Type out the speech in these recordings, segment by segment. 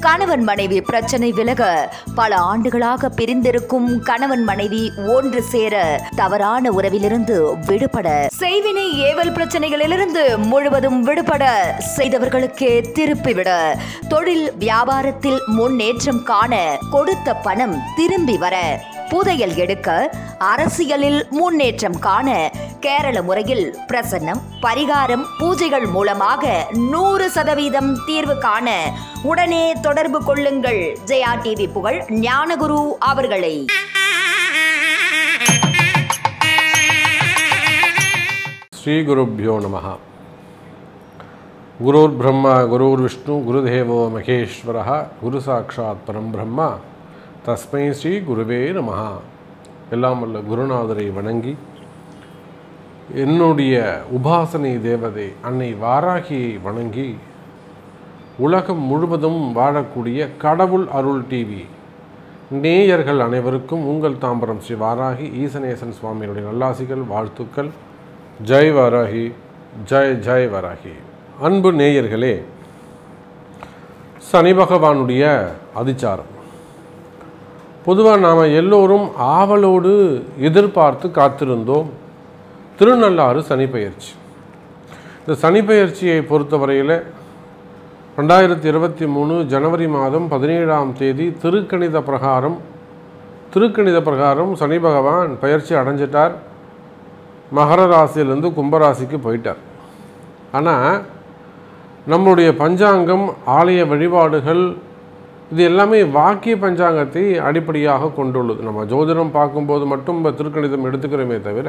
கணவன் மனைவி பிரச்சனை விலக பல ஆண்டுகளாக பிரிந்திருக்கும் கணவன் மனைவி ஒன்று சேர தவறான உறவிலிருந்து விடுபட செய்வினை ஏவல் பிரச்சனைகளிலிருந்து முழுவதும் விடுபட செய்தவர்களுக்கே திருப்பிவிட தொழில் வியாபாரத்தில் முன்னேற்றம் காண கொடுத்த பணம் திரும்பி வர புதையல் எடுக்க அரசியலில் முன்னேற்றம் காண கேரள முறையில் பிரசன்னம் பரிகாரம் பூஜைகள் மூலமாக 100% தீர்வு காண உடனே தொடர்பு கொள்ளுங்கள் ஜெயா டிவி புகழ் ஞானகுரு அவர்களை. ஸ்ரீ குருப்யோ நமஹ. குருர் பிரம்மா குருர் விஷ்ணு குருதேவோ மகேஸ்வரः குரு சாட்சாத் பரம் பிரம்மா தஸ்மை ஸ்ரீ குருவே நமஹ. எல்லாம் வல்ல குருநாதரை வணங்கி என்னுடைய உபாசனை தேவதை அன்னை வாராகியை வணங்கி உலகம் முழுவதும் வாழக்கூடிய கடவுள் அருள் டிவி நேயர்கள் அனைவருக்கும் உங்கள் தாம்பரம் ஸ்ரீ வாராகி ஈசனேசன் சுவாமியுடைய நல்லாசிகள் வாழ்த்துக்கள். ஜெய் வாராகி, ஜெய் ஜெய் வாராகி. அன்பு நேயர்களே, சனி பகவானுடைய அதிச்சாரம் பொதுவாக நாம் எல்லோரும் ஆவலோடு எதிர்பார்த்து காத்திருந்தோம் திருநள்ளாறு சனி பெயர்ச்சி. இந்த சனி பெயர்ச்சியை பொறுத்தவரையில் 2023 ஜனவரி மாதம் 17ஆம் தேதி திருக்கணித பிரகாரம் சனி பகவான் பெயர்ச்சி அடைஞ்சிட்டார். மகர ராசியிலேருந்து கும்பராசிக்கு போயிட்டார். ஆனால் நம்மளுடைய பஞ்சாங்கம், ஆலய வழிபாடுகள் இது எல்லாமே வாக்கிய பஞ்சாங்கத்தை அடிப்படையாக கொண்டுள்ளது. நம்ம ஜோதிடம் பார்க்கும்போது மட்டும் திருக்கணிதம் எடுத்துக்கிறோமே தவிர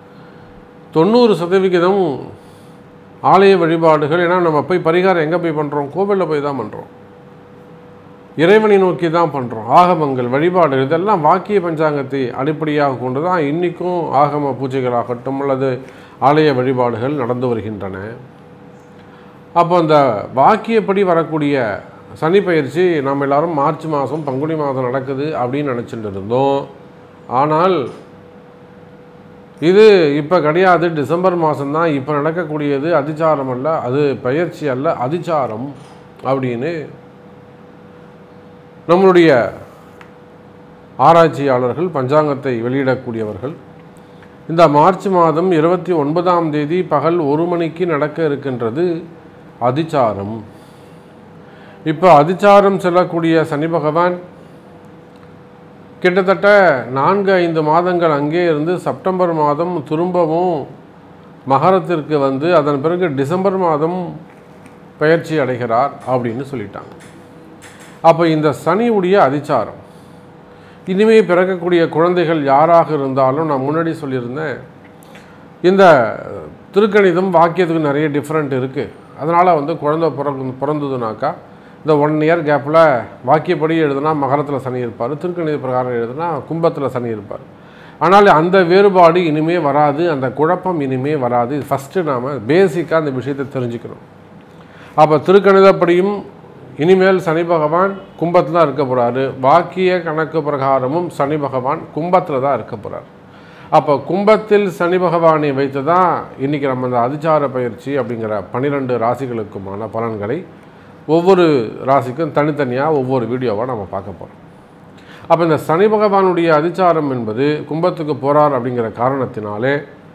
90% ஆலய வழிபாடுகள். ஏன்னா நம்ம போய் பரிகாரம் எங்கே போய் பண்ணுறோம்? கோவிலில் போய் தான் பண்ணுறோம், இறைவனை நோக்கி தான் பண்ணுறோம். ஆகமங்கள் வழிபாடு இதெல்லாம் வாக்கிய பஞ்சாங்கத்தை அடிப்படையாக கொண்டு தான் இன்றைக்கும் ஆகம பூஜைகளாகட்டும் அல்லது ஆலய வழிபாடுகள் நடந்து வருகின்றன. அப்போ அந்த வாக்கியப்படி வரக்கூடிய சனி பயிற்சி நாம் எல்லோரும் மார்ச் மாதம் பங்குனி மாதம் நடக்குது அப்படின்னு நினச்சிட்டு இருந்தோம். ஆனால் இது இப்போ கிடையாது, டிசம்பர் மாதம்தான் இப்போ நடக்கக்கூடியது. அதிச்சாரம் அல்ல, அது பயிற்சி அல்ல, அதிச்சாரம் அப்படின்னு நம்மளுடைய ஆராய்ச்சியாளர்கள் பஞ்சாங்கத்தை வெளியிடக்கூடியவர்கள் இந்த மார்ச் மாதம் 29ஆம் தேதி பகல் 1 மணிக்கு நடக்க இருக்கின்றது அதிச்சாரம். இப்போ அதிச்சாரம் செல்லக்கூடிய சனி பகவான் கிட்டத்தட்ட 4-5 மாதங்கள் அங்கே இருந்து செப்டம்பர் மாதம் திரும்பவும் மகரத்திற்கு வந்து அதன் பிறகு டிசம்பர் மாதம் பெயர்ச்சி அடைகிறார் அப்படின்னு சொல்லிட்டாங்க. அப்போ இந்த சனியுடைய அதிச்சாரம் இனிமேல் பிறக்கக்கூடிய குழந்தைகள் யாராக இருந்தாலும் நான் முன்னாடி சொல்லியிருந்தேன், இந்த திருக்கணிதம் வாக்கியத்துக்கு நிறைய டிஃப்ரெண்ட் இருக்குது. அதனால் வந்து குழந்தை பிறந்ததுனாக்கா இந்த 1 இயர் கேப்பில் வாக்கியப்படி எழுதுனா மகரத்தில் சனி இருப்பார், திருக்கணித பிரகாரம் எழுதுனா கும்பத்தில் சனி இருப்பார். ஆனால் அந்த வேறுபாடு இனிமே வராது, அந்த குழப்பம் இனிமே வராது. ஃபஸ்ட்டு நாம் பேசிக்காக அந்த விஷயத்தை தெரிஞ்சுக்கணும். அப்போ திருக்கணிதப்படியும் இனிமேல் சனி பகவான் கும்பத்தில் தான் இருக்க போகிறாரு, வாக்கிய கணக்கு பிரகாரமும் சனி பகவான் கும்பத்தில் தான் இருக்க போகிறார். அப்போ கும்பத்தில் சனி பகவானை வைத்து தான் இன்றைக்கி நம்ம இந்த அதிச்சார பயிற்சி அப்படிங்கிற 12 ராசிகளுக்குமான பலன்களை ஒவ்வொரு ராசிக்கும் தனித்தனியாக ஒவ்வொரு வீடியோவாக நம்ம பார்க்க போகிறோம். அப்போ இந்த சனி பகவானுடைய அதிச்சாரம் என்பது கும்பத்துக்கு போகிறார் அப்படிங்கிற காரணத்தினாலே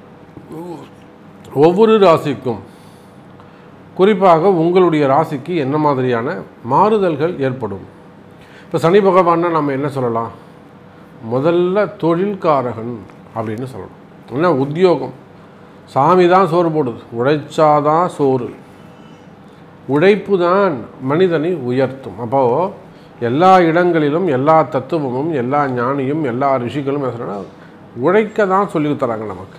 ஒவ்வொரு ராசிக்கும் குறிப்பாக உங்களுடைய ராசிக்கு என்ன மாதிரியான மாறுதல்கள் ஏற்படும். இப்போ சனி பகவான்னா நம்ம என்ன சொல்லலாம்? முதல்ல தொழில்காரகன் அப்படின்னு சொல்லணும். ஏன்னா உத்தியோகம், சாமி தான் சோறு போடுது, உழைச்சாதான் சோறு, உழைப்பு தான் மனிதனை உயர்த்தும். அப்போது எல்லா இடங்களிலும் எல்லா தத்துவமும் எல்லா ஞானியும் எல்லா ரிஷிகளும் என்ன சொன்னால் உழைக்க தான் சொல்லி தராங்க நமக்கு.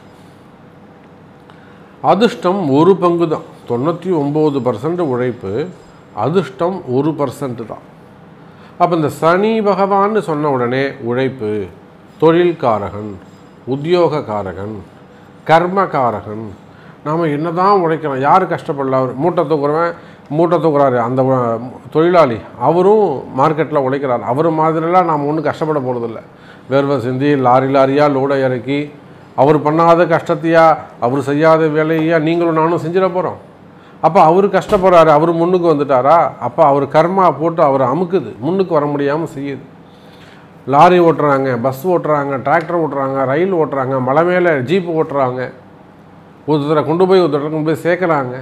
அதிர்ஷ்டம் 1 பங்கு தான், 99% உழைப்பு, அதிர்ஷ்டம் 1% தான். அப்போ இந்த சனி பகவான்னு சொன்ன உடனே உழைப்பு, தொழில்காரகன், உத்தியோகக்காரகன், கர்மகாரகன். நாம் என்ன தான் உழைக்கிறோம், யார் கஷ்டப்படல? அவர் மூட்டை தூக்குறாரு அந்த தொழிலாளி, அவரும் மார்க்கெட்டில் உழைக்கிறார். அவர் மாதிரிலாம் நாம் ஒன்றும் கஷ்டப்பட போகிறதில்ல. வேர்வை சிந்தி லாரியாக லோடை இறக்கி அவர் பண்ணாத கஷ்டத்தையா, அவர் செய்யாத வேலையா நீங்களும் நானும் செஞ்சிட போகிறோம்? அப்போ அவர் கஷ்டப்படுறாரு, அவர் முன்னுக்கு வந்துட்டாரா, அப்போ அவர் கர்மா போட்டு அவர் அமுக்குது, முன்னுக்கு வர முடியாமல் செய்யுது. லாரி ஓட்டுறாங்க, பஸ் ஓட்டுறாங்க, டிராக்டர் ஓட்டுறாங்க, ரயில் ஓட்டுறாங்க, மலை மேலே ஜீப்பு ஓட்டுறாங்க, ஒருத்தரை கொண்டு போய் சேர்க்குறாங்க.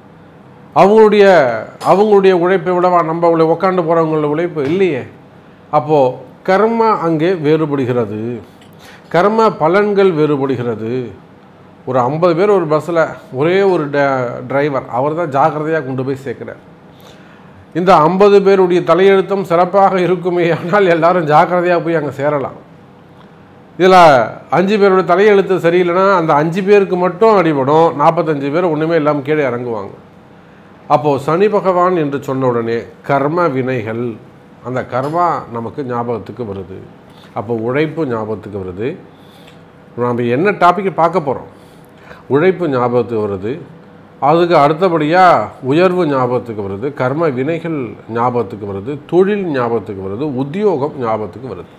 அவங்களுடைய உழைப்பை விடவா நம்ம உட்காந்து போகிறவங்களோட உழைப்பு இல்லையே. அப்போது கர்மா அங்கே வேறுபடுகிறது, கர்ம பலன்கள் வேறுபடுகிறது. ஒரு 50 பேர் ஒரு பஸ்ஸில் ஒரே ஒரு டிரைவர், அவர் தான் ஜாக்கிரதையாக கொண்டு போய் சேர்க்குறார். இந்த 50 பேருடைய தலையெழுத்தம் சிறப்பாக இருக்குமே, ஆனால் எல்லாரும் ஜாக்கிரதையாக போய் அங்கே சேரலாம். இதில் 5 பேருடைய தலையெழுத்து சரியில்லைன்னா அந்த 5 பேருக்கு மட்டும் அடிபடும், 45 பேர் ஒன்றுமே இல்லாமல் கீழே இறங்குவாங்க. அப்போது சனி பகவான் என்று சொன்ன உடனே கர்ம வினைகள், அந்த கர்மா நமக்கு ஞாபகத்துக்கு வருது. அப்போ உழைப்பு ஞாபகத்துக்கு வருது. நாம் என்ன டாப்பிக்கை பார்க்க போகிறோம், உழைப்பு ஞாபகத்துக்கு வருது. அதுக்கு அடுத்தபடியாக உயர்வு ஞாபகத்துக்கு வருது, கர்ம வினைகள் ஞாபகத்துக்கு வருது, தொழில் ஞாபகத்துக்கு வருது, உத்தியோகம் ஞாபகத்துக்கு வருது.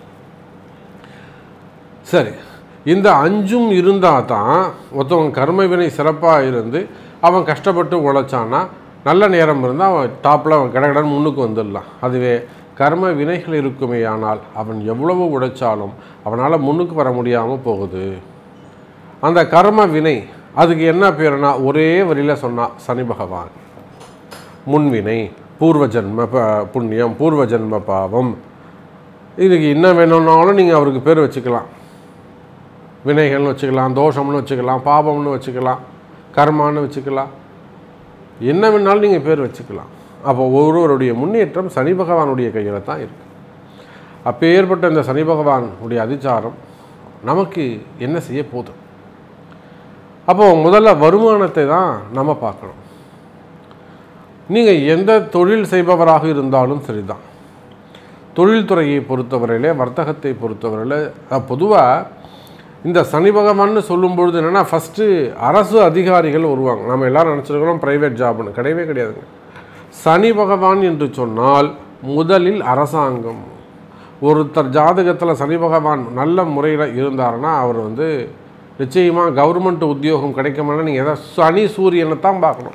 சரி, இந்த 5ம் இருந்தால் தான் ஒருத்தவங்க கர்ம வினை சிறப்பாக இருந்து அவன் கஷ்டப்பட்டு உழைச்சான்னா நல்ல நேரம் இருந்தால் அவன் டாப்பில் அவன் கடகடன் முன்னுக்கு வந்துடலாம். அதுவே கர்ம வினைகள் இருக்குமே ஆனால் அவன் எவ்வளவு உழைச்சாலும் அவனால் முன்னுக்கு வர முடியாமல் போகுது. அந்த கர்ம வினை அதுக்கு என்ன பேருனா ஒரே வரியில் சொன்னால் சனி பகவான். முன்வினை, பூர்வ ஜென்ம புண்ணியம், பூர்வ ஜென்ம பாவம், இதுக்கு என்ன வேணும்னாலும் நீங்கள் அவருக்கு பேர் வச்சுக்கலாம். வினைகள்னு வச்சுக்கலாம், தோஷம்னு வச்சுக்கலாம், பாபம்னு வச்சுக்கலாம், கர்மான்னு வச்சுக்கலாம், என்ன வேணாலும் நீங்கள் பேர் வச்சுக்கலாம். அப்போ ஒருவருடைய முன்னேற்றம் சனி பகவானுடைய கையில் தான் இருக்குது. அப்போ ஏற்பட்ட இந்த சனி பகவானுடைய அதிச்சாரம் நமக்கு என்ன செய்ய போதும்? அப்போது முதல்ல வருமானத்தை தான் நம்ம பார்க்கணும். நீங்கள் எந்த தொழில் செய்பவராக இருந்தாலும் சரிதான், தொழில்துறையை பொறுத்தவரையில், வர்த்தகத்தை பொறுத்தவரையில் பொதுவாக இந்த சனி பகவான்னு சொல்லும்பொழுது என்னென்னா ஃபஸ்ட்டு அரசு அதிகாரிகள் வருவாங்க. நம்ம எல்லோரும் நினச்சிருக்கிறோம் ப்ரைவேட் ஜாப்னு, கிடையவே கிடையாதுங்க. சனி பகவான் என்று சொன்னால் முதலில் அரசாங்கம். ஒருத்தர் ஜாதகத்தில் சனி பகவான் நல்ல முறையில் இருந்தாருன்னா அவர் நிச்சயமாக கவர்மெண்ட் உத்தியோகம் கிடைக்குமானா நீங்கள் எதாவது சனி சூரியனை தான் பார்க்கணும்.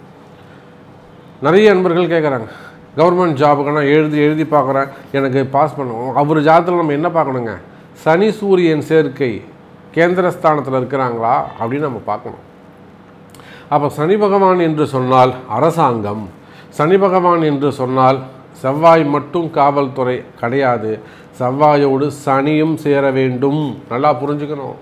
நிறைய நண்பர்கள் கேட்குறாங்க, கவர்மெண்ட் ஜாபுக்கு நான் எழுதி பார்க்குறேன், எனக்கு பாஸ் பண்ணுவோம். அவர் ஜாதகத்தில் நம்ம என்ன பார்க்கணுங்க, சனி சூரியன் சேர்க்கை கேந்திரஸ்தானத்தில் இருக்கிறாங்களா அப்படின்னு நம்ம பார்க்கணும். அப்போ சனி பகவான் என்று சொன்னால் அரசாங்கம், சனி பகவான் என்று சொன்னால் செவ்வாய் மட்டும் காவல்துறை கிடையாது, செவ்வாயோடு சனியும் சேர வேண்டும். நல்லா புரிஞ்சுக்கணும்.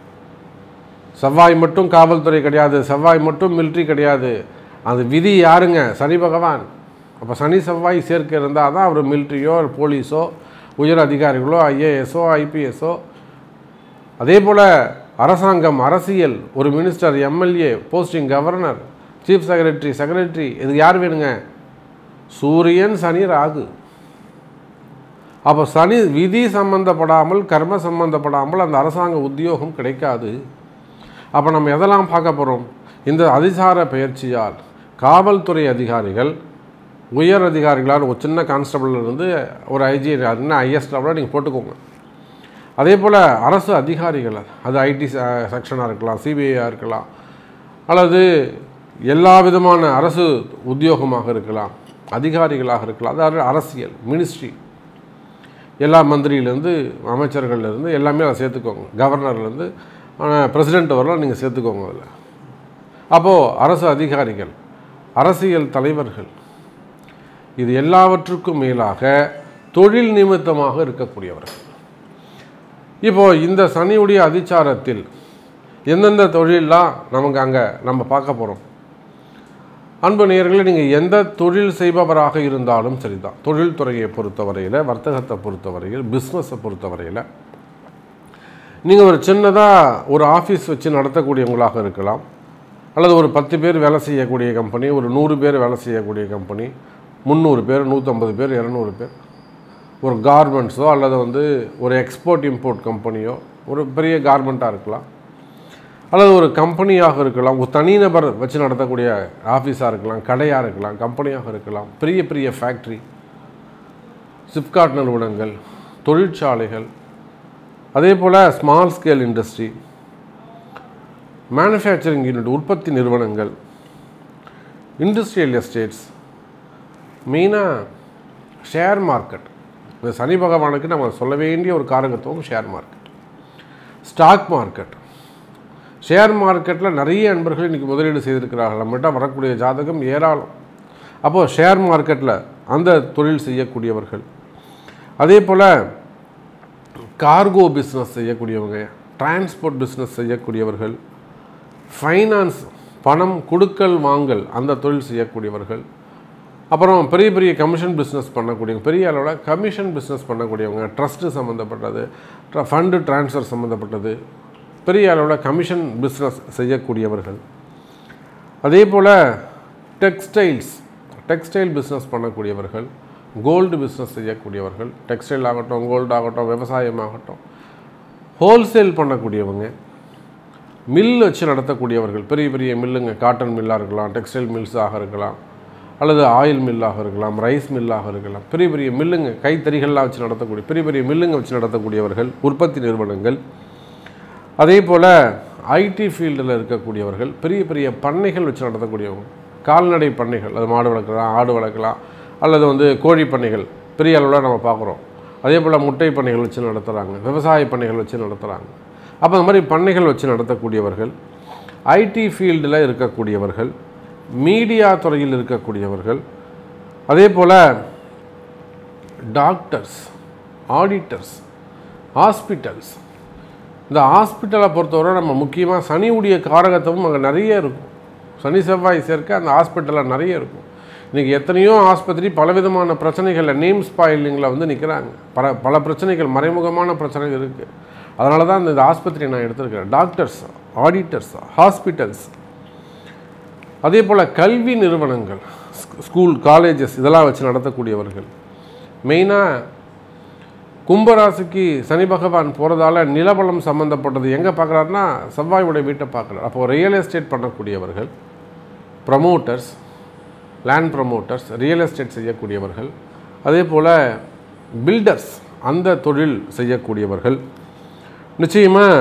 செவ்வாய் மட்டும் காவல்துறை கிடையாது, செவ்வாய் மட்டும் மிலிட்ரி கிடையாது. அது விதி யாருங்க, சனி பகவான். அப்போ சனி செவ்வாய் சேர்க்கை இருந்தால் தான் அவர் மிலிட்ரியோ போலீஸோ உயர் அதிகாரிகளோ ஐஏஎஸோ ஐபிஎஸோ, அதே போல் அரசாங்கம், அரசியல், ஒரு minister, MLA posting, governor, chief secretary, இதுக்கு யார் வேணுங்க, சூரியன் சனி ராகு. அப்போ சனி விதி சம்பந்தப்படாமல், கர்ம சம்பந்தப்படாமல் அந்த அரசாங்க உத்தியோகம் கிடைக்காது. அப்போ நம்ம எதெல்லாம் பார்க்க போகிறோம், இந்த அதிசார பயிற்சியால் காவல்துறை அதிகாரிகள், உயர் அதிகாரிகளால் ஒரு சின்ன கான்ஸ்டபிள்லேருந்து ஒரு ஐஜி, என்ன ஐஎஸ் லெவலில் நீங்கள் போட்டுக்கோங்க. அதே போல் அரசு அதிகாரிகள், அது ஐடி செக்ஷனாக இருக்கலாம், சிபிஐயாக இருக்கலாம், அல்லது எல்லா விதமான அரசு உத்தியோகமாக இருக்கலாம், அதிகாரிகளாக இருக்கலாம், அதாவது அரசியல், மினிஸ்ட்ரி, எல்லா மந்திரியிலேருந்து அமைச்சர்கள்லேருந்து எல்லாமே அதை சேர்த்துக்கோங்க. கவர்னர்லேருந்து பிரசிடெண்ட் வரலாம் நீங்கள் சேர்த்துக்கோங்க அதில். அப்போது அரசு அதிகாரிகள், அரசியல் தலைவர்கள், இது எல்லாவற்றுக்கும் மேலாக தொழில் நிமித்தமாக இருக்கக்கூடியவர்கள். இப்போது இந்த சனியுடைய அதிச்சாரத்தில் எந்தெந்த தொழிலெலாம் நமக்கு அங்கே நம்ம பார்க்க போகிறோம். அன்பு நேயர்களே, நீங்கள் எந்த தொழில் செய்பவராக இருந்தாலும் சரிதான், தொழில்துறையை பொறுத்தவரையில், வர்த்தகத்தை பொறுத்தவரையில், பிஸ்னஸை பொறுத்தவரையில், நீங்கள் ஒரு சின்னதாக ஒரு ஆஃபீஸ் வச்சு நடத்தக்கூடியவங்களாக இருக்கலாம், அல்லது ஒரு 10 பேர் வேலை செய்யக்கூடிய கம்பெனி, ஒரு 100 பேர் வேலை செய்யக்கூடிய கம்பெனி, 300 பேர், 150 பேர், 200 பேர், ஒரு கார்மெண்ட்ஸோ அல்லது ஒரு எக்ஸ்போர்ட் இம்போர்ட் கம்பெனியோ, ஒரு பெரிய கார்மெண்ட்டாக இருக்கலாம், அல்லது ஒரு கம்பெனியாக இருக்கலாம், ஒரு தனிநபர் வச்சு நடத்தக்கூடிய ஆஃபீஸாக இருக்கலாம், கடையாக இருக்கலாம், கம்பெனியாக இருக்கலாம், பெரிய பெரிய ஃபேக்ட்ரி, சிப்காட் நிறுவனங்கள், தொழிற்சாலைகள், அதே போல் small scale industry, manufacturing unit, உற்பத்தி நிறுவனங்கள், இண்டஸ்ட்ரியல் எஸ்டேட்ஸ், மெயினாக ஷேர் மார்க்கெட். இந்த சனி பகவானுக்கு நம்ம சொல்ல வேண்டிய ஒரு காரகத்துவம் share market, stock market. Share மார்க்கெட்டில் நிறைய நண்பர்கள் இன்றைக்கி முதலீடு செய்திருக்கிறார்கள். நம்மகிட்ட வரக்கூடிய ஜாதகம் ஏராளம். அப்போது ஷேர் மார்க்கெட்டில் அந்த தொழில் செய்யக்கூடியவர்கள், அதே போல் கார்கோ பிஸ்னஸ் செய்யக்கூடியவங்க, டிரான்ஸ்போர்ட் பிஸ்னஸ் செய்யக்கூடியவர்கள், ஃபைனான்ஸ் பணம் கொடுக்கல் வாங்கல் அந்த தொழில் செய்யக்கூடியவர்கள், அப்புறம் பெரிய பெரிய கமிஷன் பிஸ்னஸ் பண்ணக்கூடியவங்க, பெரிய அளவில் கமிஷன் பிஸ்னஸ் பண்ணக்கூடியவங்க, ட்ரஸ்ட்டு சம்மந்தப்பட்டது, ஃபண்டு ட்ரான்ஸ்ஃபர் சம்மந்தப்பட்டது, பெரிய அளவில் கமிஷன் பிஸ்னஸ் செய்யக்கூடியவர்கள். அதே போல் டெக்ஸ்டைல் பிஸ்னஸ் பண்ணக்கூடியவர்கள், கோல்டு பிஸ்னஸ் செய்யக்கூடியவர்கள், டெக்ஸ்டைல் ஆகட்டும், கோல்டு ஆகட்டும், விவசாயம் ஆகட்டும், ஹோல்சேல் பண்ணக்கூடியவங்க, மில் வச்சு நடத்தக்கூடியவர்கள், பெரிய பெரிய மில்லுங்க, காட்டன் மில்லாக இருக்கலாம், டெக்ஸ்டைல் மில்ஸாக இருக்கலாம், அல்லது ஆயில் மில்லாக இருக்கலாம், ரைஸ் மில்லாக இருக்கலாம், பெரிய பெரிய மில்லுங்க, கைத்தறிகள்லாம் வச்சு நடத்தக்கூடிய பெரிய பெரிய மில்லுங்க வச்சு நடத்தக்கூடியவர்கள், உற்பத்தி நிறுவனங்கள். அதே போல் ஐடி ஃபீல்டில் இருக்கக்கூடியவர்கள், பெரிய பெரிய பண்ணைகள் வச்சு நடத்தக்கூடியவங்க, கால்நடை பண்ணைகள், அது மாடு வளர்க்கலாம், ஆடு வளர்க்கலாம், அல்லது கோழி பண்ணைகள் பெரிய அளவில் நம்ம பார்க்குறோம். அதே போல் முட்டை பண்ணைகள் வச்சு நடத்துகிறாங்க, விவசாய பண்ணைகள் வச்சு நடத்துகிறாங்க. அப்போ அந்த மாதிரி பண்ணைகள் வச்சு நடத்தக்கூடியவர்கள், ஐடி ஃபீல்டில் இருக்கக்கூடியவர்கள், மீடியா துறையில் இருக்கக்கூடியவர்கள், அதே போல் டாக்டர்ஸ், ஆடிட்டர்ஸ், ஹாஸ்பிட்டல்ஸ். இந்த ஹாஸ்பிட்டலை பொறுத்தவரை நம்ம முக்கியமாக சனியுடைய காரகத்துவம் அங்கே நிறைய இருக்கும். சனி செவ்வாய் சேர்க்க அந்த ஹாஸ்பிட்டலில் நிறைய இருக்கும். இன்றைக்கி எத்தனையோ ஆஸ்பத்திரி பலவிதமான பிரச்சனைகளில் நேம் ஸ்பாயிலிங்கில் நிற்கிறாங்க. பல பிரச்சனைகள், மறைமுகமான பிரச்சனைகள் இருக்குது. அதனால தான் இந்த ஆஸ்பத்திரியை நான் எடுத்துருக்கிறேன். டாக்டர்ஸ், ஆடிட்டர்ஸ், ஹாஸ்பிட்டல்ஸ், அதே போல் கல்வி நிறுவனங்கள், ஸ்கூல், காலேஜஸ் இதெல்லாம் வச்சு நடத்தக்கூடியவர்கள். மெயினாக கும்பராசிக்கு சனி பகவான் போகிறதால நிலபலம் சம்மந்தப்பட்டது எங்கே பார்க்குறாருன்னா செவ்வாயுடைய வீட்டை பார்க்குறாரு. அப்போது ரியல் எஸ்டேட் பண்ணக்கூடியவர்கள், promoters, land promoters, real estate செய்யக்கூடியவர்கள், அதே போல் பில்டர்ஸ் அந்த தொழில் செய்யக்கூடியவர்கள், நிச்சயமாக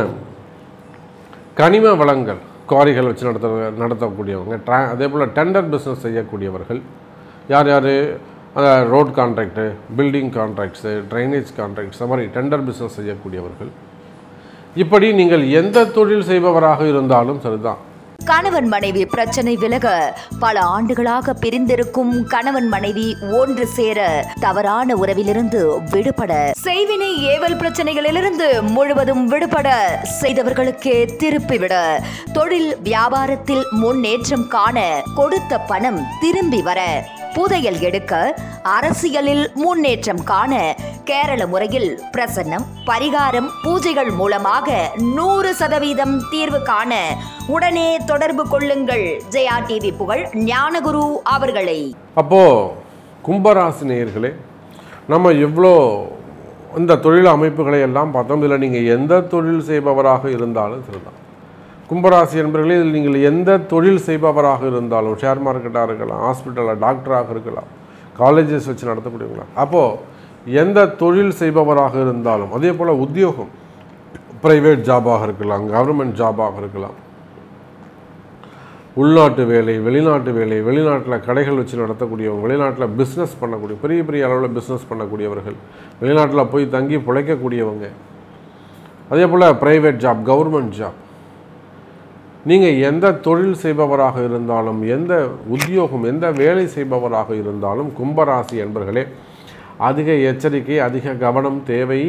கனிம வளங்கள், குவாரிகள் வச்சு நடத்தக்கூடியவங்க, அதே போல் டெண்டர் பிஸ்னஸ் செய்யக்கூடியவர்கள். யார் யார்? Road contract, building contracts, drainage contracts, அந்த மாதிரி டெண்டர் பிஸ்னஸ் செய்யக்கூடியவர்கள். இப்படி நீங்கள் எந்த தொழில் செய்பவராக இருந்தாலும் சரிதான். கணவன் மனைவி பிரச்சனை விலக பல ஆண்டுகளாக பிரிந்திருக்கும் கணவன் மனைவி ஒன்று சேர, தவறான உறவிலிருந்து விடுபட, செய்வினை ஏவல் பிரச்சனைகளிலிருந்து முழுவதும் விடுபட, செய்தவர்களுக்கே திருப்பிவிட, தொழில் வியாபாரத்தில் முன்னேற்றம் காண, கொடுத்த பணம் திரும்பி வர, புதையல் எடுக்க, அரசியலில் முன்னேற்றம் காண, கேரள முறையில் பிரசன்னம், பரிகாரம், பூஜைகள் மூலமாக 100% தீர்வு காண உடனே தொடர்பு கொள்ளுங்கள் ஜெயா டிவி புகழ் ஞானகுரு அவர்களை. அப்போ கும்பராசி நேயர்களே, நம்ம எவ்வளோ இந்த தொழில் அமைப்புகளை எல்லாம் பார்த்தோம். இதில் நீங்கள் எந்த தொழில் செய்பவராக இருந்தாலும் சரிதான். கும்பராசி என்பவர்களே, இதில் நீங்கள் எந்த தொழில் செய்பவராக இருந்தாலும், ஷேர் மார்க்கெட்டாக இருக்கலாம், ஹாஸ்பிட்டலில் டாக்டராக இருக்கலாம், காலேஜஸ் வச்சு நடத்தக்கூடியவங்களா, அப்போது எந்த தொழில் செய்பவராக இருந்தாலும், அதே போல் உத்தியோகம், ப்ரைவேட் ஜாபாக இருக்கலாம், கவர்மெண்ட் ஜாபாக இருக்கலாம், உள்நாட்டு வேலை, வெளிநாட்டு வேலை, வெளிநாட்டில் கடைகள் வச்சு நடத்தக்கூடியவங்க, வெளிநாட்டில் பிஸ்னஸ் பண்ணக்கூடிய, பெரிய பெரிய அளவில் பிஸ்னஸ் பண்ணக்கூடியவர்கள், வெளிநாட்டில் போய் தங்கி பிழைக்கக்கூடியவங்க, அதே போல் ப்ரைவேட் ஜாப், கவர்மெண்ட் ஜாப். நீங்கள் எந்த தொழில் செய்பவராக இருந்தாலும், எந்த உத்தியோகம், எந்த வேலை செய்பவராக இருந்தாலும், கும்பராசி என்பர்களே, அதிக எச்சரிக்கை, அதிக கவனம் தேவை.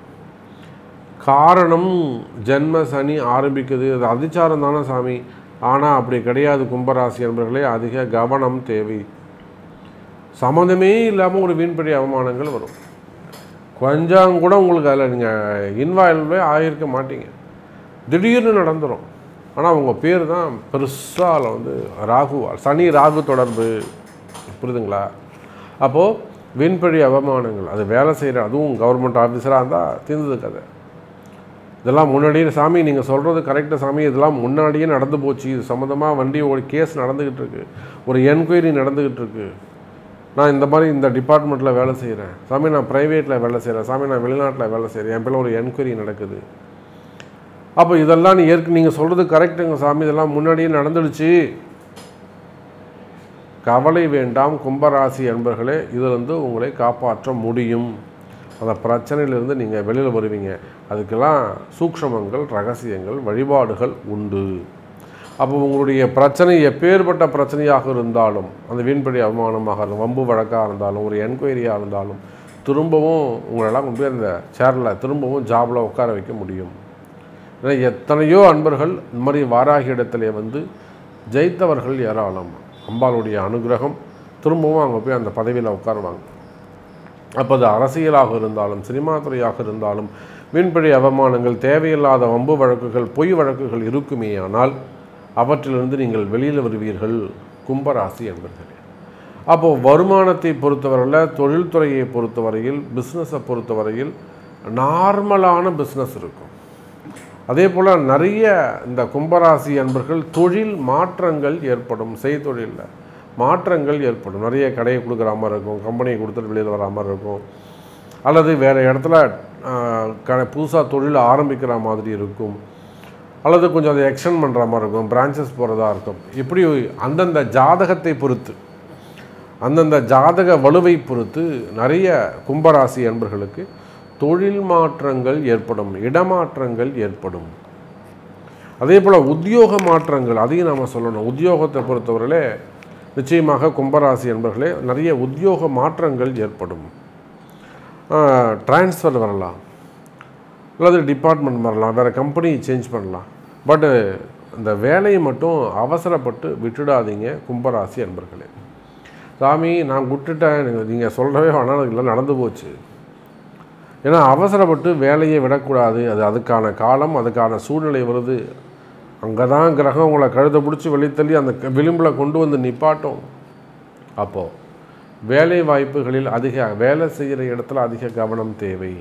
காரணம், ஜென்ம சனி ஆரம்பிக்குது. அது அதிச்சாரம் தானே சாமி. ஆனால் அப்படி கிடையாது கும்பராசி என்பர்களே, அதிக கவனம் தேவை. சம்மந்தமே இல்லாமல் ஒரு வீண்படி அவமானங்கள் வரும். கொஞ்சம் கூட உங்களுக்கு அதில் நீங்கள் இன்வால்வே ஆகியிருக்க மாட்டீங்க, திடீர்னு நடந்துடும். ஆனால் உங்கள் பேர் தான் பெருசாக ராகு, சனி ராகு தொடர்பு, புரியுதுங்களா? அப்போது வீண்படி அவமானங்கள், அது வேலை செய்கிற, அதுவும் கவர்மெண்ட் ஆஃபீஸராக இருந்தால் தீர்ந்தது கதை. இதெல்லாம் முன்னாடியே சாமி நீங்கள் சொல்கிறது கரெக்டாக சாமி, இதெல்லாம் முன்னாடியே நடந்து போச்சு. இது சம்மந்தமாக வண்டி ஒரு கேஸ் நடந்துக்கிட்டு இருக்குது, ஒரு என்கொயரி நடந்துக்கிட்டு இருக்குது. நான் இந்த மாதிரி இந்த டிபார்ட்மெண்ட்டில் வேலை செய்கிறேன் சாமி, நான் ப்ரைவேட்டில் வேலை செய்கிறேன் சாமி, நான் வெளிநாட்டில் வேலை செய்கிறேன், என் பேரில் ஒரு என்கொயரி நடக்குது. அப்போ இதெல்லாம் நீங்கள் சொல்கிறது கரெக்டுங்க சாமி, இதெல்லாம் முன்னாடியே நடந்துடுச்சு. கவலை வேண்டாம் கும்பராசி அன்பர்களே, இதிலிருந்து உங்களை காப்பாற்ற முடியும். அந்த பிரச்சனையிலிருந்து நீங்கள் வெளியில் வருவீங்க. அதுக்கெல்லாம் சூக்ஷ்மங்கள், ரகசியங்கள், வழிபாடுகள் உண்டு. அப்போ உங்களுடைய பிரச்சனை எப்பேற்பட்ட பிரச்சனையாக இருந்தாலும், அந்த வீண்படி அவமானமாக இருந்தாலும், வம்பு வழக்காக இருந்தாலும், ஒரு என்கொயரியாக இருந்தாலும், திரும்பவும் உங்களெல்லாம் கொண்டு போய் அந்த சேரில் திரும்பவும் ஜாபில் உட்கார வைக்க முடியும். ஏன்னா எத்தனையோ அன்பர்கள் இந்த மாதிரி வாராகி இடத்துல வந்து ஜெயித்தவர்கள் ஏராளம். அம்பாளுடைய அனுகிரகம் திரும்பவும் அங்கே போய் அந்த பதவியில் உட்காருவாங்க. அப்போ அது அரசியலாக இருந்தாலும், சினிமா துறையாக இருந்தாலும், வீண்படி அவமானங்கள், தேவையில்லாத வம்பு வழக்குகள், பொய் வழக்குகள் இருக்குமே ஆனால் அவற்றிலிருந்து நீங்கள் வெளியில் வருவீர்கள் கும்பராசி என்பர்களே. அப்போது வருமானத்தை பொறுத்தவரையில், தொழில்துறையை பொறுத்தவரையில், பிஸ்னஸை பொறுத்தவரையில் நார்மலான பிஸ்னஸ் இருக்கும். அதே போல் நிறைய இந்த கும்பராசி அன்பர்கள் தொழில் மாற்றங்கள் ஏற்படும். செய்தொழிலில் மாற்றங்கள் ஏற்படும். நிறைய கடையை கொடுக்குற மாதிரி இருக்கும், கம்பெனியை கொடுத்துட்டு வெளியில் வர மாதிரி இருக்கும், அல்லது வேறு இடத்துல புதுசாக தொழில் ஆரம்பிக்கிற மாதிரி இருக்கும், அல்லது கொஞ்சம் அதை எக்ஸ்டெண்ட் பண்ணுற மாதிரி இருக்கும், பிரான்ச்சஸ் போகிறதா இருக்கும். இப்படி அந்தந்த ஜாதகத்தை பொறுத்து, அந்தந்த ஜாதக வலுவை பொறுத்து நிறைய கும்பராசி அன்பர்களுக்கு தொழில் மாற்றங்கள் ஏற்படும், இடமாற்றங்கள் ஏற்படும். அதே போல் உத்தியோக மாற்றங்கள், அதையும் நாம் சொல்லணும். உத்தியோகத்தை பொறுத்தவரையிலே நிச்சயமாக கும்பராசி அன்பர்களே நிறைய உத்தியோக மாற்றங்கள் ஏற்படும். ட்ரான்ஸ்ஃபர் வரலாம், அல்லது டிபார்ட்மெண்ட் வரலாம், வேறு கம்பெனி சேஞ்ச் பண்ணலாம். பட்டு இந்த வேலையை மட்டும் அவசரப்பட்டு விட்டுடாதீங்க கும்பராசி அன்பர்களே. சாமி நான் விட்டுட்டேன், நீங்கள் சொல்லவே வேணாம், இல்லை நடந்து போச்சு. ஏன்னா அவசரப்பட்டு வேலையை விடக்கூடாது. அதுக்கான காலம், அதுக்கான சூழ்நிலை வருது. அங்கே தான் கிரகம் உங்களை கழுத்தை பிடிச்சி வெளித்தள்ளி அந்த விளிம்பில் கொண்டு வந்து நிப்பாட்டும். அப்போது வேலை வாய்ப்புகளில் வேலை செய்கிற இடத்துல அதிக கவனம் தேவை.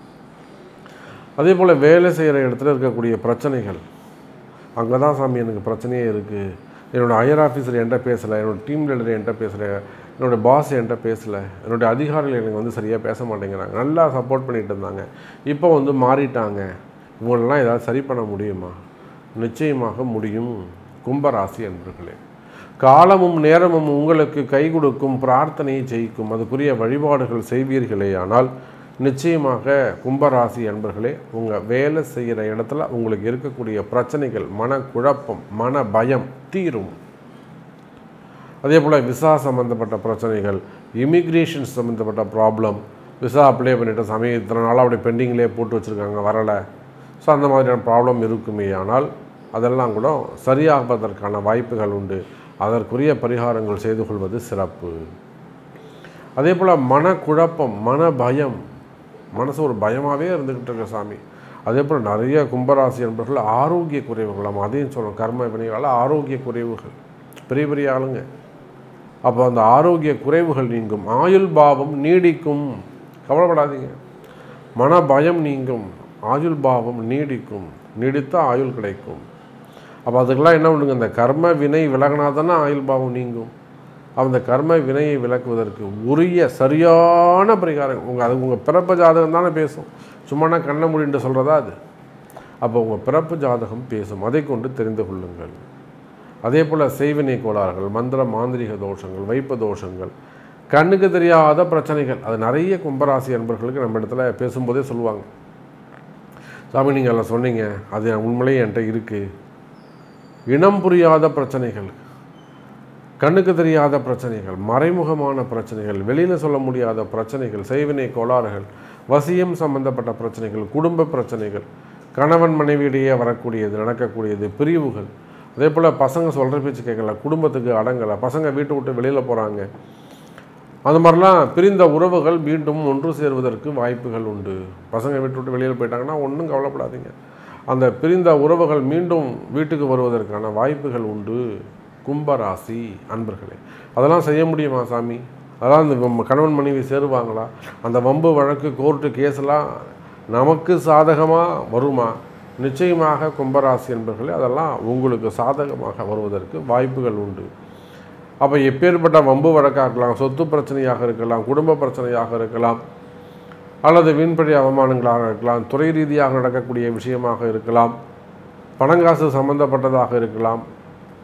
அதே போல் வேலை செய்கிற இடத்துல இருக்கக்கூடிய பிரச்சனைகள், அங்கே தான் சாமி எனக்கு பிரச்சனையே இருக்குது, என்னோடய ஹையர் ஆஃபீஸர் என்கிட்ட பேசலை, என்னோடய டீம் லீடர் என்கிட்ட பேசலை, என்னோடய பாஸ் என்கிட்ட பேசலை, என்னுடைய அதிகாரிகள் எனக்கு வந்து சரியாக பேச மாட்டேங்கிறாங்க, நல்லா சப்போர்ட் பண்ணிகிட்டு இருந்தாங்க, இப்போ வந்து மாறிட்டாங்க, இவங்களெல்லாம் ஏதாவது சரி பண்ண முடியுமா? நிச்சயமாக முடியும் கும்பராசி அன்பர்களே. காலமும் நேரமும் உங்களுக்கு கை கொடுக்கும், பிரார்த்தனையை ஜெயிக்கும். அதுக்குரிய வழிபாடுகள் செய்வீர்களே ஆனால் நிச்சயமாக கும்பராசி அன்பர்களே உங்கள் வேலை செய்கிற இடத்துல உங்களுக்கு இருக்கக்கூடிய பிரச்சனைகள், மனக்குழப்பம், மன பயம் தீரும். அதே போல் விசா சம்மந்தப்பட்ட பிரச்சனைகள், இமிக்ரேஷன் சம்மந்தப்பட்ட ப்ராப்ளம், விசா அப்ளை பண்ணிட்ட சமயத்தில் நாளாக அப்படி பெண்டிங்லேயே போட்டு வச்சுருக்காங்க, வரலை. ஸோ அந்த மாதிரியான ப்ராப்ளம் இருக்குமே ஆனால் அதெல்லாம் கூட சரியாகுவதற்கான வாய்ப்புகள் உண்டு. அதற்குரிய பரிகாரங்கள் செய்து கொள்வது சிறப்பு. அதே போல் மனக்குழப்பம், மன பயம், மனசு ஒரு பயமாகவே இருந்துக்கிட்டு இருக்க சாமி. அதே போல் நிறைய கும்பராசி என்பவர்கள் ஆரோக்கிய குறைவுகள், நம்ம அதையும் சொல்லணும். கர்ம வினைகளால் ஆரோக்கிய குறைவுகள், பெரிய பெரிய ஆளுங்க. அப்போ அந்த ஆரோக்கிய குறைவுகள் நீங்கும், ஆயுள் பாவம் நீடிக்கும். கவலைப்படாதீங்க, மன பயம் நீங்கும், ஆயுள் பாவம் நீடிக்கும், நீடித்தால் ஆயுள் கிடைக்கும். அப்போ அதுக்கெல்லாம் என்ன பண்ணுங்க, இந்த கர்ம வினை விலகினாதானே ஆயுள் பாவம் நீங்கும். அந்த கர்ம வினையை விளக்குவதற்கு உரிய சரியான பரிகாரம் உங்கள் பிறப்பு ஜாதகம் தானே பேசும். சும்மா கண்ண முடின்னு சொல்கிறதா அது? அப்போ உங்கள் பிறப்பு ஜாதகம் பேசும், அதை கொண்டு தெரிந்து கொள்ளுங்கள். அதே போல் செய்வினை கோளாறுகள், மந்திர மாந்திரிக தோஷங்கள், வைப்பு தோஷங்கள், கண்ணுக்கு தெரியாத பிரச்சனைகள், அது நிறைய கும்பராசி அன்பர்களுக்கு நம்ம இடத்துல பேசும்போதே சொல்லுவாங்க. சாமி நீங்கள் எல்லாம் சொன்னீங்க, அது உண்மையிலேயே என்கிட்ட இருக்குது. இனம் புரியாத பிரச்சனைகள், கண்ணுக்கு தெரியாத பிரச்சனைகள், மறைமுகமான பிரச்சனைகள், வெளியில் சொல்ல முடியாத பிரச்சனைகள், செய்வினை கோளாறுகள், வசியம் சம்பந்தப்பட்ட பிரச்சனைகள், குடும்ப பிரச்சனைகள், கணவன் மனைவியிடையே வரக்கூடியது, நடக்கக்கூடியது, பிரிவுகள். அதே போல் பசங்க சொல்கிற பேச்சு கேட்கல, குடும்பத்துக்கு அடங்கலை, பசங்க வீட்டை விட்டு வெளியில் போகிறாங்க, அந்த மாதிரிலாம் பிரிந்த உறவுகள் மீண்டும் ஒன்று சேருவதற்கு வாய்ப்புகள் உண்டு. பசங்க வீட்டு விட்டு வெளியில் போயிட்டாங்கன்னா ஒன்றும் கவலைப்படாதீங்க, அந்த பிரிந்த உறவுகள் மீண்டும் வீட்டுக்கு வருவதற்கான வாய்ப்புகள் உண்டு கும்பராசி அன்பர்களே. அதெல்லாம் செய்ய முடியுமா சாமி? அதெல்லாம் இந்த கணவன் மனைவி சேருவாங்களா? அந்த வம்பு வழக்கு கோர்ட்டு கேஸ்லாம் நமக்கு சாதகமாக வருமா? நிச்சயமாக கும்பராசி என்பர்களே அதெல்லாம் உங்களுக்கு சாதகமாக வருவதற்கு வாய்ப்புகள் உண்டு. அப்போ எப்பேற்பட்ட வம்பு வழக்காக இருக்கலாம், சொத்து பிரச்சனையாக இருக்கலாம், குடும்ப பிரச்சனையாக இருக்கலாம், அல்லது வீண்படி அவமானங்களாக இருக்கலாம், துறை ரீதியாக நடக்கக்கூடிய விஷயமாக இருக்கலாம், பணங்காசு சம்பந்தப்பட்டதாக இருக்கலாம்,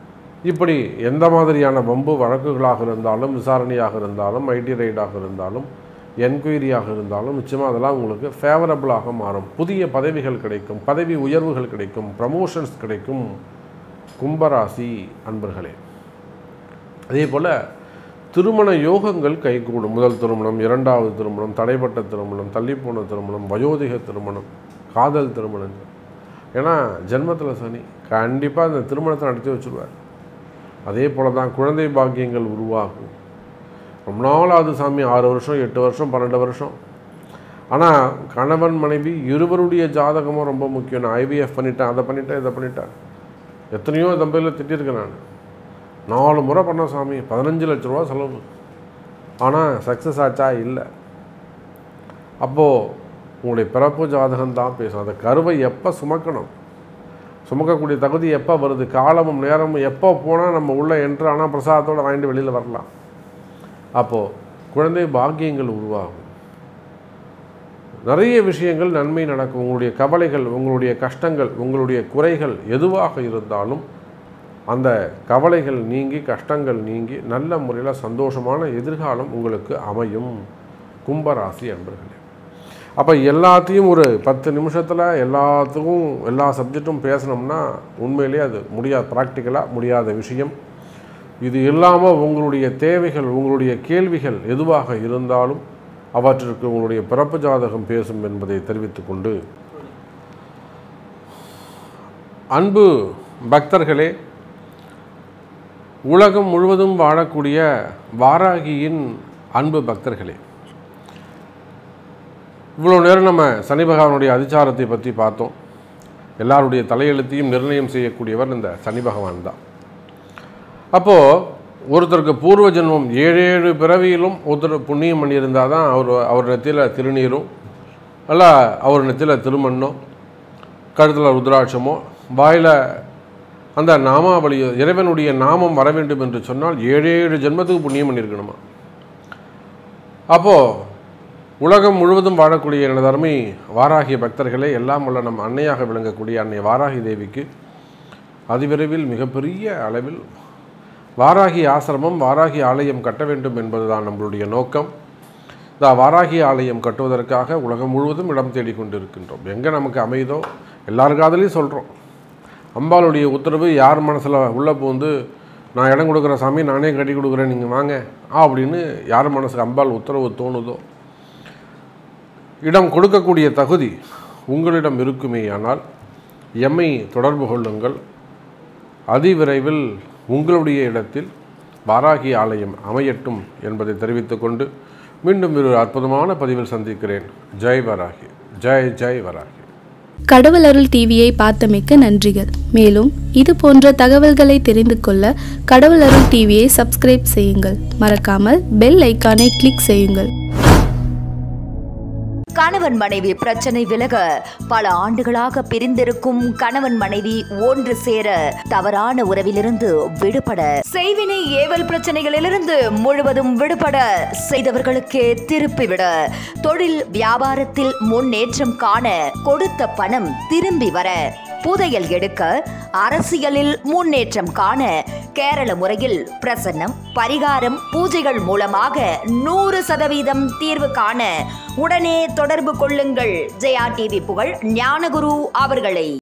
இப்படி எந்த மாதிரியான வம்பு வழக்குகளாக இருந்தாலும், விசாரணையாக இருந்தாலும், ஐடி ரைடாக இருந்தாலும், என்கொயரியாக இருந்தாலும் நிச்சயமாக அதெல்லாம் உங்களுக்கு ஃபேவரபுளாக மாறும். புதிய பதவிகள் கிடைக்கும், பதவி உயர்வுகள் கிடைக்கும், ப்ரமோஷன்ஸ் கிடைக்கும். கும்பராசி அன்பர்களே, அதே போல் திருமண யோகங்கள் கைகூடும். முதல் திருமணம், இரண்டாவது திருமணம், தடைப்பட்ட திருமணம், தள்ளிப்போன திருமணம், வயோதிக திருமணம், காதல் திருமணங்கள். ஏன்னா ஜென்மத்தில் சனி கண்டிப்பாக அந்த திருமணத்தை நடத்தி வச்சுருவார். அதே போல் தான் குழந்தை பாக்கியங்கள் உருவாகும். ரொம்ப நாளாவது சாமி, 6 வருஷம், 8 வருஷம், 12 வருஷம். ஆனால் கணவன் மனைவி இருவருடைய ஜாதகமும் ரொம்ப முக்கியம். நான் ஐவிஎஃப் பண்ணிட்டேன், அதை பண்ணிட்டேன், இதை பண்ணிட்டேன். எத்தனையோ தம்பதியில் திட்டிருக்கேன் நான். 4 முறை பண்ண சாமி, 15 லட்ச ரூபா செலவு. ஆனால் சக்ஸஸ் ஆச்சா? இல்லை. அப்போது உங்களுடைய பிறப்பு ஜாதகம் தான் பேசும். அந்த கருவை எப்போ சுமக்கணும், சுமக்கக்கூடிய தகுதி எப்போ வருது, காலமும் நேரமும் எப்போ போனால் நம்ம உள்ளே என்ட்ரு ஆனால் பிரசாதத்தோடு வாங்கிட்டு வெளியில் வரலாம். அப்போது குழந்தை பாக்கியங்கள் உருவாகும். நிறைய விஷயங்கள் நன்மை நடக்கும். உங்களுடைய கவலைகள், உங்களுடைய கஷ்டங்கள், உங்களுடைய குறைகள் எதுவாக இருந்தாலும் அந்த கவலைகள் நீங்கி, கஷ்டங்கள் நீங்கி, நல்ல முறையில் சந்தோஷமான எதிர்காலம் உங்களுக்கு அமையும். கும்பராசி அன்பர்களே, அப்போ எல்லாத்தையும் ஒரு 10 நிமிஷத்தில் எல்லாத்துக்கும் எல்லா சப்ஜெக்டும் பேசணும்னா உண்மையிலே அது முடியாது, ப்ராக்டிக்கலாக முடியாத விஷயம். இது இல்லாமல் உங்களுடைய தேவைகள், உங்களுடைய கேள்விகள் எதுவாக இருந்தாலும் அவற்றிற்கு உங்களுடைய பிறப்பு ஜாதகம் பேசும் என்பதை தெரிவித்துக்கொண்டு, அன்பு பக்தர்களே, உலகம் முழுவதும் வாழக்கூடிய வாராகியின் அன்பு பக்தர்களே, இவ்வளோ நேரம் நம்ம சனி பகவானுடைய அதிச்சாரத்தை பற்றி பார்த்தோம். எல்லாருடைய தலையெழுத்தையும் நிர்ணயம் செய்யக்கூடியவர் இந்த சனி பகவான் தான். அப்போது ஒருத்தருக்கு பூர்வ ஜென்மம் 7 பிறவியிலும் ஒருத்தர் புண்ணியம் பண்ணியிருந்தால் தான் அவர் நெத்தியில் திருநீரும், அல்ல அவர் நெத்தியில் திருமண்ணோ, கழுத்தில் ருத்ராட்சமோ, வாயில் அந்த நாமாவளியோ, இறைவனுடைய நாமம் வர வேண்டும் என்று சொன்னால் 7 ஜென்மத்துக்கு புண்ணியம் பண்ணியிருக்கணுமா. அப்போது உலகம் முழுவதும் வாழக்கூடிய எனது அருமை வாராகிய பக்தர்களே, எல்லாம் உள்ள நம் அன்னையாக விளங்கக்கூடிய அன்னை வாராகி தேவிக்கு அதிவிரைவில் மிகப்பெரிய அளவில் வாராகி ஆசிரமம், வாராகி ஆலயம் கட்ட வேண்டும் என்பதுதான் நம்மளுடைய நோக்கம். இந்த வாராகி ஆலயம் கட்டுவதற்காக உலகம் முழுவதும் இடம் தேடிக்கொண்டிருக்கின்றோம். எங்கே நமக்கு அமைதோ எல்லாருக்காதலையும் சொல்கிறோம். அம்பாளுடைய உத்தரவு யார் மனசில் உள்ளே பூந்து நான் இடம் கொடுக்குற சாமி, நானே கட்டி கொடுக்குறேன், நீங்கள் வாங்க அப்படின்னு யார் மனசுக்கு அம்பாள் உத்தரவு தோணுதோ, இடம் கொடுக்கக்கூடிய தகுதி உங்களிடம் இருக்குமே. ஆனால் எம்மை தொடர்பு கொள்ளுங்கள். அதிவிரைவில் உங்களுடைய இடத்தில் வாராகி ஆலயம் அமையட்டும் என்பதை தெரிவித்துக்கொண்டு மீண்டும் ஒரு அற்புதமான பதிவில் சந்திக்கிறேன். ஜெய் வராகி, ஜெய் ஜெய் வராகி. கடவுள் அருள் டிவியை பார்த்தமைக்கு நன்றிகள். மேலும் இது போன்ற தகவல்களை தெரிந்து கொள்ள கடவுள் அருள் டிவியை சப்ஸ்கிரைப் செய்யுங்கள். மறக்காமல் பெல் ஐக்கானை கிளிக் செய்யுங்கள். கணவன் மனைவி பிரச்சனை விலக பல ஆண்டுகளாக பிரிந்திருக்கும் கணவன் மனைவி ஒன்று சேர, தவறான உறவிலிருந்து விடுபட, செய்வினை ஏவல் பிரச்சனைகளிலிருந்து முழுவதும் விடுபட, செய்தவர்களுக்கே திருப்பிவிட, தொழில் வியாபாரத்தில் முன்னேற்றம் காண, கொடுத்த பணம் திரும்பி வர, புதையல் எடுக்க, அரசியலில் முன்னேற்றம் காண, கேரள முறையில் பிரசன்னம், பரிகாரம், பூஜைகள் மூலமாக 100% தீர்வு காண உடனே தொடர்பு கொள்ளுங்கள். ஜெயா டிவி புகழ் ஞானகுரு அவர்களை.